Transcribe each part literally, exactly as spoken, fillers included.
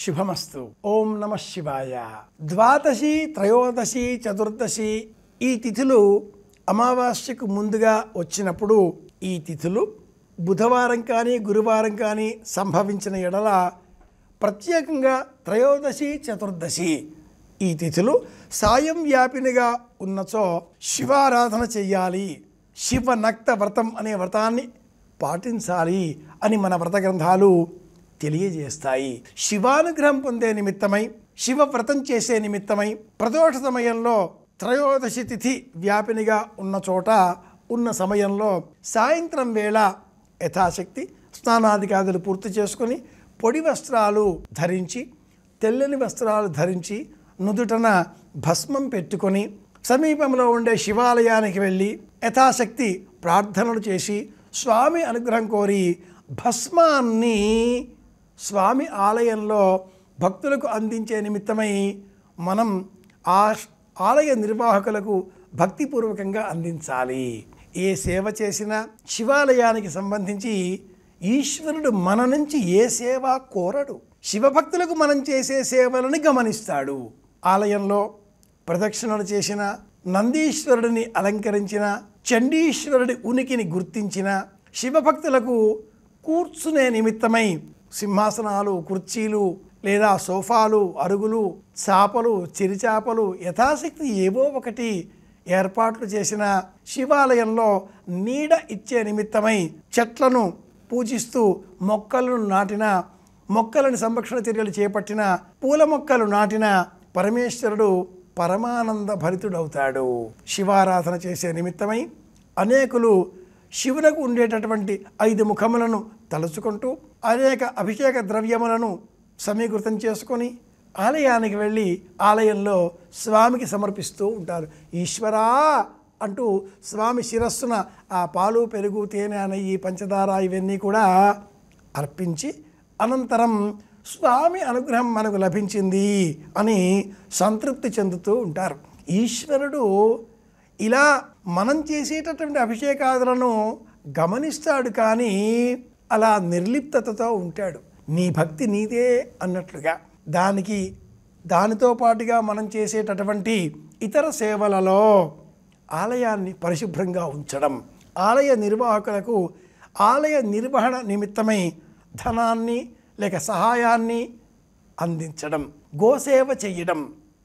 శుభమస్తు. ఓం నమ శివాయ. ద్వాదశి, త్రయోదశి, చతుర్దశి ఈ తిథులు అమావాస్యకు ముందుగా వచ్చినప్పుడు ఈ తిథులు బుధవారం కానీ గురువారం కానీ సంభవించిన ఎడల ప్రత్యేకంగా త్రయోదశి, చతుర్దశి ఈ తిథులు సాయం వ్యాపినిగా ఉన్నచో శివారాధన చెయ్యాలి, శివ నక్త వ్రతం అనే వ్రతాన్ని పాటించాలి అని మన వ్రత గ్రంథాలు తెలియజేస్తాయి. శివానుగ్రహం పొందే నిమిత్తమై, శివ వ్రతం చేసే నిమిత్తమై ప్రదోష సమయంలో త్రయోదశి తిథి వ్యాపినిగా ఉన్న చోట ఉన్న సమయంలో సాయంత్రం వేళ యథాశక్తి స్నానాదికాదులు పూర్తి చేసుకుని పొడి వస్త్రాలు ధరించి, తెల్లని వస్త్రాలు ధరించి, నుదుటన భస్మం పెట్టుకొని సమీపంలో ఉండే శివాలయానికి వెళ్ళి యథాశక్తి ప్రార్థనలు చేసి స్వామి అనుగ్రహం కోరి భస్మాన్ని స్వామి ఆలయంలో భక్తులకు అందించే నిమిత్తమై మనం ఆ ఆలయ నిర్వాహకులకు భక్తిపూర్వకంగా అందించాలి. ఏ సేవ చేసినా శివాలయానికి సంబంధించి ఈశ్వరుడు మన నుంచి ఏ సేవ కోరడు. శివభక్తులకు మనం చేసే సేవలను గమనిస్తాడు. ఆలయంలో ప్రదక్షిణలు చేసిన, నందీశ్వరుడిని అలంకరించిన, చండీశ్వరుడి ఉనికిని గుర్తించిన, శివభక్తులకు కూర్చునే నిమిత్తమై సింహాసనాలు, కుర్చీలు లేదా సోఫాలు, అరుగులు, చాపలు, చిరిచాపలు యథాశక్తి ఏవో ఒకటి ఏర్పాట్లు చేసిన, శివాలయంలో నీడ ఇచ్చే నిమిత్తమై చెట్లను పూజిస్తూ మొక్కలను నాటిన, మొక్కలను సంరక్షణ చర్యలు చేపట్టిన, పూల మొక్కలు నాటిన పరమేశ్వరుడు పరమానంద భరితుడవుతాడు. శివారాధన చేసే నిమిత్తమై అనేకులు శివునకు ఉండేటటువంటి ఐదు ముఖములను తలుచుకుంటూ అనేక అభిషేక ద్రవ్యములను సమీకృతం చేసుకొని ఆలయానికి వెళ్ళి ఆలయంలో స్వామికి సమర్పిస్తూ ఉంటారు. ఈశ్వరా అంటూ స్వామి శిరస్సున ఆ పాలు, పెరుగు, తేనె, నెయ్యి, పంచదార ఇవన్నీ కూడా అర్పించి అనంతరం స్వామి అనుగ్రహం మనకు లభించింది అని సంతృప్తి చెందుతూ ఉంటారు. ఈశ్వరుడు ఇలా మనం చేసేటటువంటి అభిషేకాదులను గమనిస్తాడు, కానీ అలా నిర్లిప్తతతో ఉంటాడు. నీ భక్తి నీదే అన్నట్లుగా దానికి దానితో పాటుగా మనం చేసేటటువంటి ఇతర సేవలలో ఆలయాన్ని పరిశుభ్రంగా ఉంచడం, ఆలయ నిర్వాహకులకు ఆలయ నిర్వహణ నిమిత్తమై ధనాన్ని లేక సహాయాన్ని అందించడం, గోసేవ చేయడం,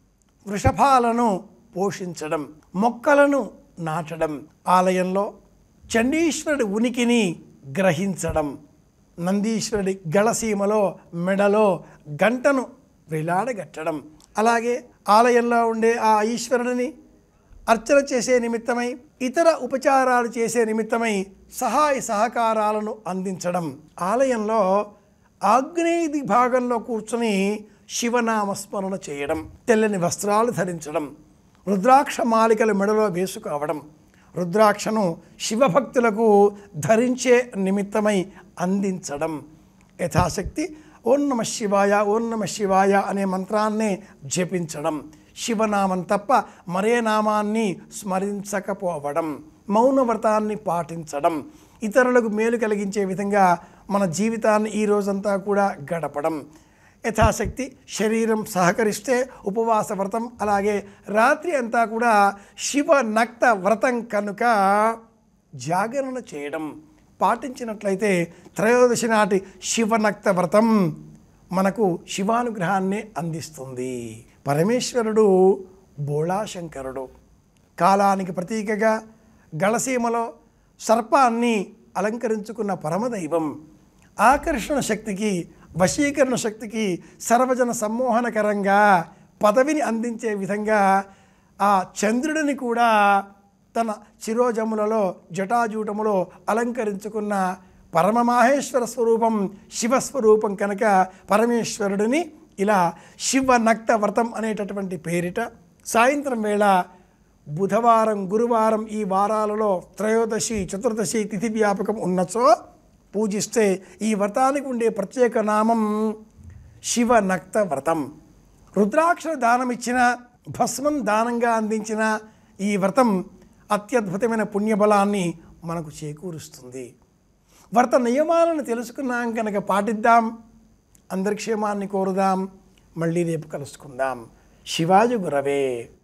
వృషభాలను పోషించడం, మొక్కలను నాటడం, ఆలయంలో చండీశ్వరుడి ఉనికిని గ్రహించడం, నందీశ్వరుడి గళసీమలో మెడలో గంటను వేలాడగట్టడం, అలాగే ఆలయంలో ఉండే ఆ ఈశ్వరుడిని అర్చన చేసే నిమిత్తమై, ఇతర ఉపచారాలు చేసే నిమిత్తమై సహాయ సహకారాలను అందించడం, ఆలయంలో ఆగ్నేయ భాగంలో కూర్చొని శివనామస్మరణ చేయడం, తెల్లని వస్త్రాలు ధరించడం, రుద్రాక్ష మాలికలు మెడలో వేసుకోవడం, రుద్రాక్షను శివభక్తులకు ధరించే నిమిత్తమై అందించడం, యథాశక్తి ఓం నమ శివాయ, ఓం నమ శివాయ అనే మంత్రాన్నే జపించడం, శివనామం తప్ప మరే నామాన్ని స్మరించకపోవడం, మౌనవ్రతాన్ని పాటించడం, ఇతరులకు మేలు కలిగించే విధంగా మన జీవితాన్ని ఈ రోజంతా కూడా గడపడం, యథాశక్తి శరీరం సహకరిస్తే ఉపవాస వ్రతం, అలాగే రాత్రి అంతా కూడా శివ నక్త వ్రతం కనుక జాగరణ చేయడం పాటించినట్లయితే త్రయోదశి నాటి శివనక్త వ్రతం మనకు శివానుగ్రహాన్ని అందిస్తుంది. పరమేశ్వరుడు బోళాశంకరుడు, కాలానికి ప్రతీకగా గళసీమలో సర్పాన్ని అలంకరించుకున్న పరమదైవం, ఆకర్షణ శక్తికి, వశీకరణ శక్తికి, సర్వజన సమ్మోహనకరంగా పదవిని అందించే విధంగా ఆ చంద్రుడిని కూడా తన శిరోజములలో జటాజూటములో అలంకరించుకున్న పరమమాహేశ్వర స్వరూపం శివస్వరూపం కనుక పరమేశ్వరుడిని ఇలా శివనక్త వ్రతం అనేటటువంటి పేరిట సాయంత్రం వేళ బుధవారం, గురువారం ఈ వారాలలో త్రయోదశి, చతుర్దశి తిథి వ్యాపకం ఉన్నచో పూజిస్తే ఈ వ్రతానికి ఉండే ప్రత్యేక నామం శివనక్త వ్రతం. రుద్రాక్ష దానం ఇచ్చిన, భస్మం దానంగా అందించిన ఈ వ్రతం అత్యద్భుతమైన పుణ్యబలాన్ని మనకు చేకూరుస్తుంది. వ్రత నియమాలను తెలుసుకున్నాం కనుక పాటిద్దాం. అందరి క్షేమాన్ని కోరుదాం. మళ్ళీ రేపు కలుసుకుందాం. శివాయ గురవే.